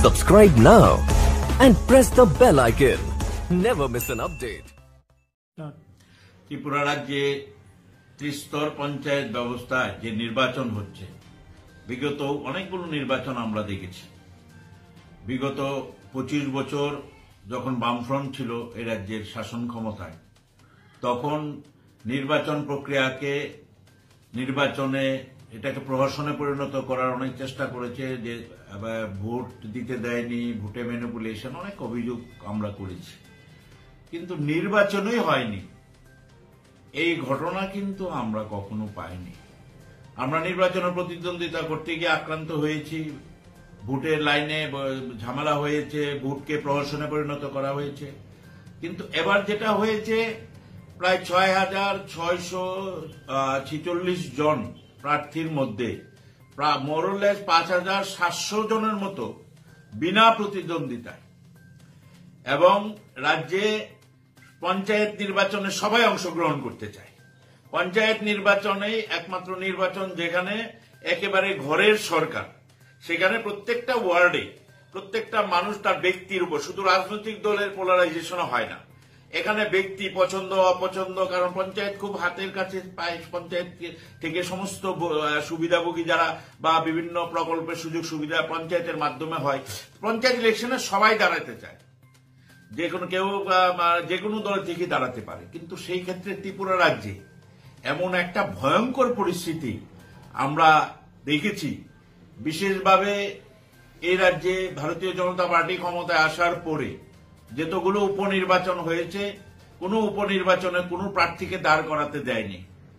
Subscribe now and press the bell icon. Never miss an update. Tripura রাজ্যে ত্রিস্তর পঞ্চায়েত ব্যবস্থায় যে নির্বাচন হচ্ছে, বিগত অনেকগুলো নির্বাচন আমরা দেখেছি। বিগত 25 বছর যখন বামফ্রন্ট ছিল এই রাজ্যের শাসন ক্ষমতায়, তখন নির্বাচন প্রক্রিয়াকে নির্বাচনে এটাকে প্রহসনে পরিণত করার অনেক চেষ্টা করেছে, যে ভোট দিতে দেয়নি, ভোটে ম্যানিপুলেশন, অনেক অভিযোগ আমরা করেছি, কিন্তু নির্বাচনই হয়নি। এই ঘটনা কিন্তু আমরা কখনো পাইনি। আমরা নির্বাচনে প্রতিদ্বন্দ্বিতা করতে গিয়ে আক্রান্ত হয়েছি, ভোটের লাইনে ঝামেলা হয়েছে, ভোটকে প্রহসনে পরিণত করা হয়েছে। কিন্তু এবার যেটা হয়েছে, প্রায় 6,646 জন প্রার্থীর মধ্যে প্রায় মোরলেস 5,700 জনের মতো বিনা প্রতিদ্বন্দ্বিতায়, এবং রাজ্যে পঞ্চায়েত নির্বাচনে সবাই অংশগ্রহণ করতে চায়। পঞ্চায়েত নির্বাচনেই একমাত্র নির্বাচন যেখানে একেবারে ঘরের সরকার, সেখানে প্রত্যেকটা ওয়ার্ডে প্রত্যেকটা মানুষ তার ব্যক্তির উপর, শুধু রাজনৈতিক দলের পোলারাইজেশন হয় না, এখানে ব্যক্তি পছন্দ অপছন্দ, কারণ পঞ্চায়েত খুব হাতের কাছে পায়। পঞ্চায়েত থেকে সমস্ত সুবিধাভোগী যারা বা বিভিন্ন প্রকল্পের সুযোগ সুবিধা পঞ্চায়েতের মাধ্যমে হয়। পঞ্চায়েত ইলেকশনে সবাই দাঁড়াতে চায়, কেউ যে কোনো দল থেকে দাঁড়াতে পারে। কিন্তু সেই ক্ষেত্রে ত্রিপুরা রাজ্যে এমন একটা ভয়ঙ্কর পরিস্থিতি আমরা দেখেছি। বিশেষভাবে এই রাজ্যে ভারতীয় জনতা পার্টি ক্ষমতায় আসার পরে যতগুলো উপনির্বাচন হয়েছে, কোনো উপনির্বাচনে কোনো প্রার্থীকে দাঁড় করাতে দেয়নি।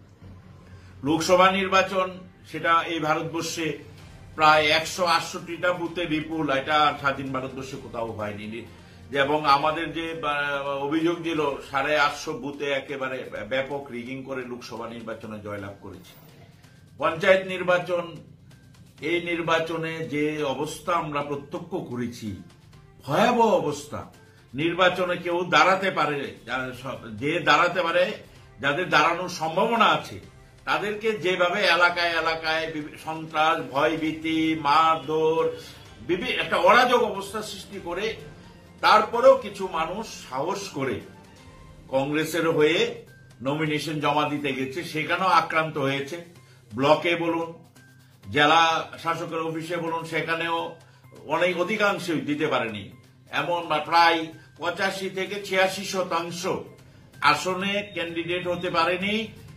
লোকসভা নির্বাচন, সেটা এই ভারতবর্ষে প্রায় 168টা বুথে বিপুল, এটা স্বাধীন ভারতবর্ষে কোথাও হয়নি। এবং আমাদের যে অভিযোগ ছিল 850 বুথে একেবারে ব্যাপক রিগিং করে লোকসভা নির্বাচনে জয়লাভ করেছে। পঞ্চায়েত নির্বাচন, এই নির্বাচনে যে অবস্থা আমরা প্রত্যক্ষ করেছি, ভয়াবহ অবস্থা। নির্বাচনে কেউ দাঁড়াতে পারে, যে দাঁড়াতে পারে, যাদের দাঁড়ানোর সম্ভাবনা আছে, তাদেরকে যেভাবে এলাকায় এলাকায় সন্ত্রাস, ভয়ভীতি, মারধর, একটা অরাজক অবস্থা সৃষ্টি করে, তারপরেও কিছু মানুষ সাহস করে কংগ্রেসের হয়ে নমিনেশন জমা দিতে গেছে, সেখানেও আক্রান্ত হয়েছে। ব্লকে বলুন, জেলা শাসকের অফিসে বলুন, সেখানেও অনেক অধিকাংশই দিতে পারেনি। এমন প্রায় 85 থেকে 86% আসনে ক্যান্ডিডেট হতে পারেনি।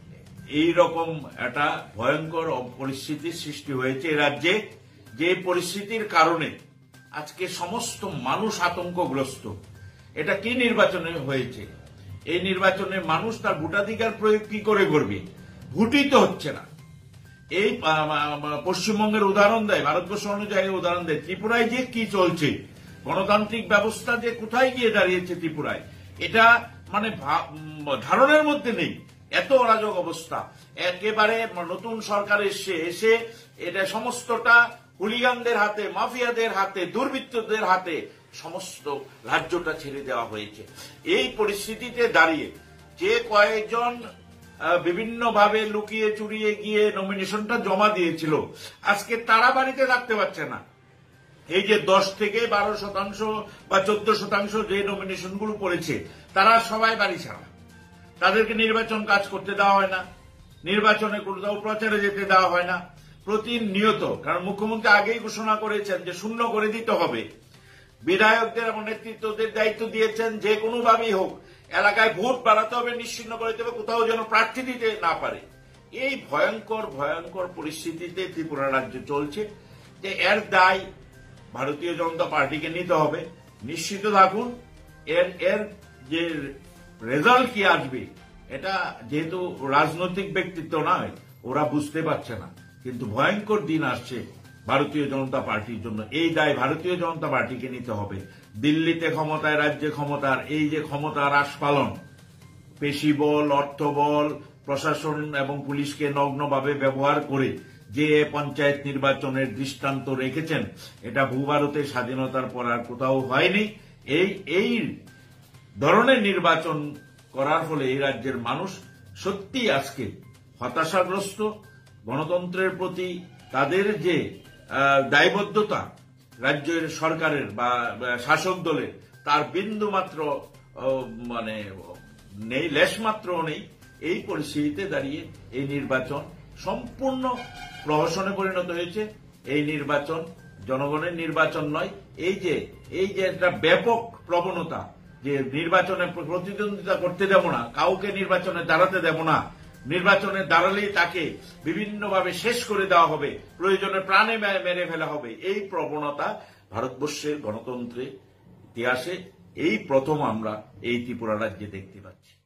এইরকম একটা ভয়ঙ্কর পরিস্থিতির সৃষ্টি হয়েছে রাজ্যে, যে পরিস্থিতির কারণে আজকে সমস্ত মানুষ আতঙ্কগ্রস্ত। এটা কি নির্বাচনে হয়েছে? এই নির্বাচনে মানুষ তার ভোটাধিকার প্রয়োগ কি করে করবে? ভোটই তো হচ্ছে না। এই পশ্চিমবঙ্গের উদাহরণ দেয়, ভারতবর্ষ অন্য জায়গায় উদাহরণ দেয়, ত্রিপুরায় যে কি চলছে, গণতান্ত্রিক ব্যবস্থা যে কোথায় গিয়ে দাঁড়িয়েছে ত্রিপুরায়, এটা মানে ধারণের মধ্যে নেই। এত অরাজক অবস্থা। একেবারে নতুন সরকার এসে এটা সমস্তটা হুলিগানদের হাতে, মাফিয়াদের হাতে, দুর্বৃত্তদের হাতে সমস্ত রাজ্যটা ছেড়ে দেওয়া হয়েছে। এই পরিস্থিতিতে দাঁড়িয়ে যে কয়েকজন বিভিন্নভাবে লুকিয়ে চুরিয়ে গিয়ে নমিনেশনটা জমা দিয়েছিল, আজকে তারা বাড়িতে থাকতে পারছে না। এই যে 10 থেকে 12% বা 14% যে নমিনেশনগুলো পড়েছে, তারা সবাই বাড়ি ছাড়া। তাদেরকে নির্বাচন কাজ করতে দেওয়া হয় না, নির্বাচনে কোথাও প্রচারে যেতে দেওয়া হয় না। প্রতিনিয়ত, কারণ মুখ্যমন্ত্রী আগেই ঘোষণা করেছেন যে শূন্য করে দিতে হবে, বিধায়কদের এবং নেতৃত্বদের দায়িত্ব দিয়েছেন যে কোনোভাবেই হোক এলাকায় ভোট বাড়াতে হবে, নিশ্চিহ্ন করে দিতে হবে, কোথাও যেন প্রার্থী দিতে না পারে। এই ভয়ঙ্কর ভয়ঙ্কর পরিস্থিতিতে ত্রিপুরা রাজ্য চলছে, যে এর দায় ভারতীয় জনতা পার্টিকে নিতে হবে। নিশ্চিত থাকুন, এর যে রেজাল্ট কি আসবে, এটা যেহেতু রাজনৈতিক ব্যক্তিত্ব নয়, ওরা বুঝতে পারছে না, কিন্তু ভয়ঙ্কর দিন আসছে ভারতীয় জনতা পার্টির জন্য। এই দায় ভারতীয় জনতা পার্টিকে নিতে হবে। দিল্লিতে ক্ষমতায়, রাজ্যে ক্ষমতার এই যে ক্ষমতার আস্ফালন, পেশিবল, অর্থবল, প্রশাসন এবং পুলিশকে নগ্নভাবে ব্যবহার করে যে পঞ্চায়েত নির্বাচনের দৃষ্টান্ত রেখেছেন, এটা ভূভারতের স্বাধীনতার পর আর কোথাও হয়নি। এই ধরনের নির্বাচন করার ফলে এই রাজ্যের মানুষ সত্যি আজকে হতাশাগ্রস্ত। গণতন্ত্রের প্রতি তাদের যে দায়বদ্ধতা, রাজ্যের সরকারের বা শাসক দলের তার বিন্দু মাত্র নেই, লেশমাত্র নেই। এই পরিস্থিতিতে দাঁড়িয়ে এই নির্বাচন সম্পূর্ণ প্রহসনে পরিণত হয়েছে। এই নির্বাচন জনগণের নির্বাচন নয়। এই যে একটা ব্যাপক প্রবণতা যে নির্বাচনে প্রতিদ্বন্দ্বিতা করতে দেব না, কাউকে নির্বাচনে দাঁড়াতে দেব না, নির্বাচনে দাঁড়ালেই তাকে বিভিন্নভাবে শেষ করে দেওয়া হবে, প্রয়োজনে প্রাণে মেরে ফেলা হবে, এই প্রবণতা ভারতবর্ষের গণতন্ত্রের ইতিহাসে এই প্রথম আমরা এই ত্রিপুরা রাজ্যে দেখতে পাচ্ছি।